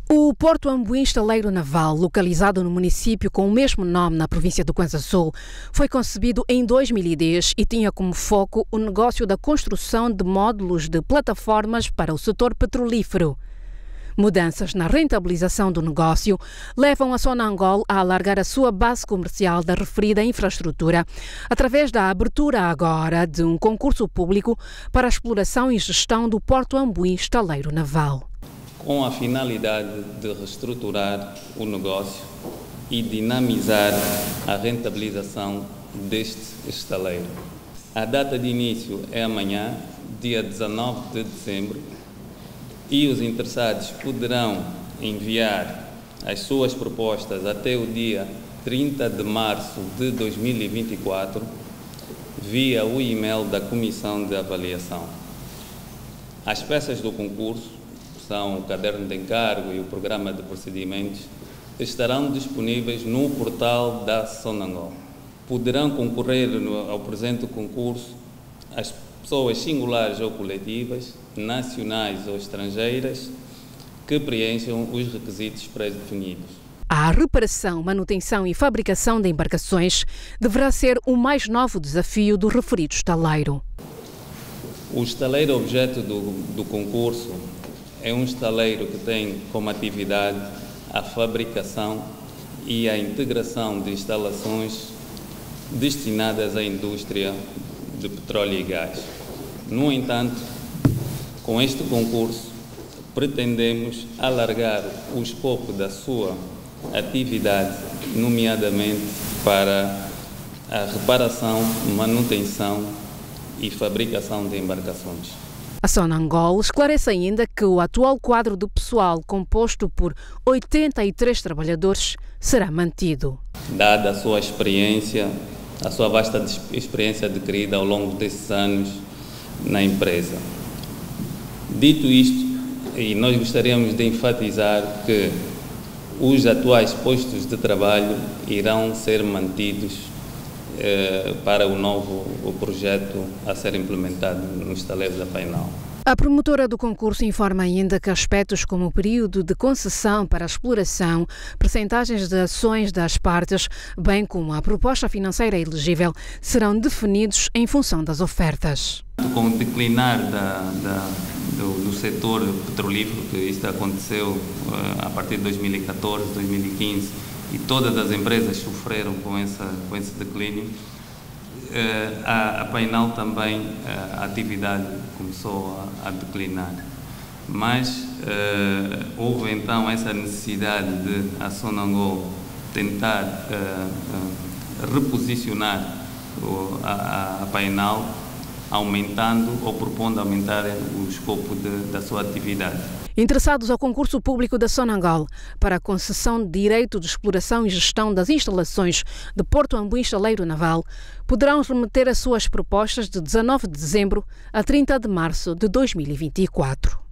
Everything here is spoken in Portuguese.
O Porto Ambuim Estaleiro Naval, localizado no município com o mesmo nome na província do Cuanza Sul, foi concebido em 2010 e tinha como foco o negócio da construção de módulos de plataformas para o setor petrolífero. Mudanças na rentabilização do negócio levam a Sonangol a alargar a sua base comercial da referida infraestrutura, através da abertura agora de um concurso público para a exploração e gestão do Porto Ambuim Estaleiro Naval. Com a finalidade de reestruturar o negócio e dinamizar a rentabilização deste estaleiro. A data de início é amanhã, dia 19 de dezembro, e os interessados poderão enviar as suas propostas até o dia 30 de março de 2024 via o e-mail da Comissão de Avaliação. As peças do concurso são o caderno de encargo e o programa de procedimentos, estarão disponíveis no portal da Sonangol. Poderão concorrer ao presente concurso as pessoas singulares ou coletivas, nacionais ou estrangeiras, que preencham os requisitos pré-definidos. A reparação, manutenção e fabricação de embarcações deverá ser o mais novo desafio do referido estaleiro. O estaleiro objeto do concurso é um estaleiro que tem como atividade a fabricação e a integração de instalações destinadas à indústria de petróleo e gás. No entanto, com este concurso, pretendemos alargar o escopo da sua atividade, nomeadamente para a reparação, manutenção e fabricação de embarcações. A Sonangol esclarece ainda que o atual quadro do pessoal, composto por 83 trabalhadores, será mantido. Dada a sua experiência, a sua vasta experiência adquirida ao longo desses anos na empresa. Dito isto, e nós gostaríamos de enfatizar que os atuais postos de trabalho irão ser mantidos para o projeto a ser implementado no estaleiro da Painal. A promotora do concurso informa ainda que aspectos como o período de concessão para a exploração, percentagens de ações das partes, bem como a proposta financeira elegível, serão definidos em função das ofertas. Com o declinar do setor petrolífero, que isto aconteceu a partir de 2014, 2015, e todas as empresas sofreram com esse declínio, a Painal também, a atividade começou a declinar. Mas houve então essa necessidade de a Sonangol tentar reposicionar a Painal, aumentando ou propondo aumentar o escopo da sua atividade. Interessados ao concurso público da Sonangol para a concessão de direito de exploração e gestão das instalações de Porto Ambuim Estaleiro Naval poderão remeter as suas propostas de 19 de dezembro a 30 de março de 2024.